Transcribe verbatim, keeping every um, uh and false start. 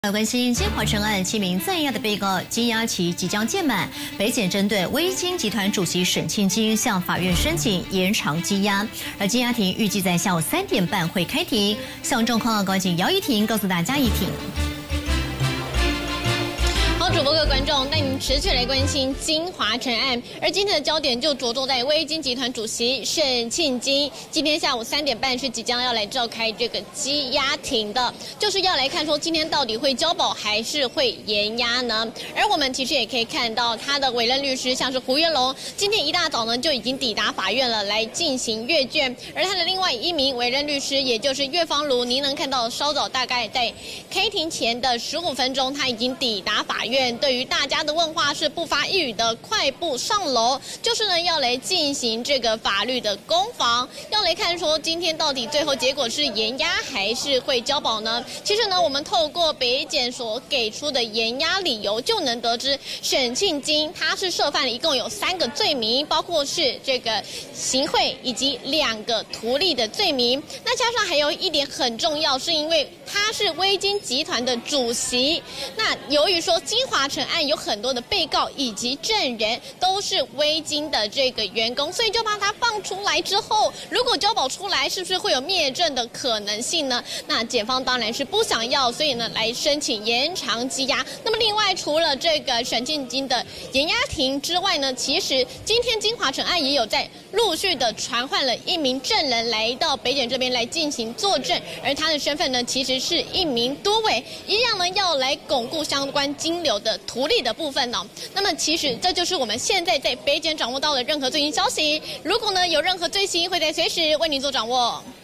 来关心金华城案七名在押的被告羁押期即将届满，北检针对威金集团主席沈庆金向法院申请延长羁押，而羁押庭预计在下午三点半会开庭。向状况高警姚怡婷告诉大家一庭。 主播各位观众，带您持续来关心金华城案，而今天的焦点就着重在威金集团主席沈庆金。今天下午三点半是即将要来召开这个羁押庭的，就是要来看说今天到底会交保还是会延押呢？而我们其实也可以看到，他的委任律师像是胡元龙，今天一大早呢就已经抵达法院了，来进行阅卷。而他的另外一名委任律师，也就是岳方卢，您能看到稍早大概在开庭前的十五分钟，他已经抵达法院。 对于大家的问话是不发一语的快步上楼，就是呢要来进行这个法律的攻防，要来看说今天到底最后结果是延押还是会交保呢？其实呢，我们透过北检所给出的延押理由，就能得知沈庆金他是涉犯了一共有三个罪名，包括是这个行贿以及两个图利的罪名。那加上还有一点很重要，是因为他是威金集团的主席，那由于说金华城案有很多的被告以及证人都是威金的这个员工，所以就把他放出来之后，如果交保出来，是不是会有灭证的可能性呢？那检方当然是不想要，所以呢来申请延长羁押。那么另外除了这个沈庆金的延押庭之外呢，其实今天金华城案也有在陆续的传唤了一名证人来到北检这边来进行作证，而他的身份呢其实是一名多委，一样呢要来巩固相关金流的图利的部分呢、哦。那么其实这就是我们现在在北检掌握到的任何最新消息。如果呢有任何最新，会在随时为您做掌握。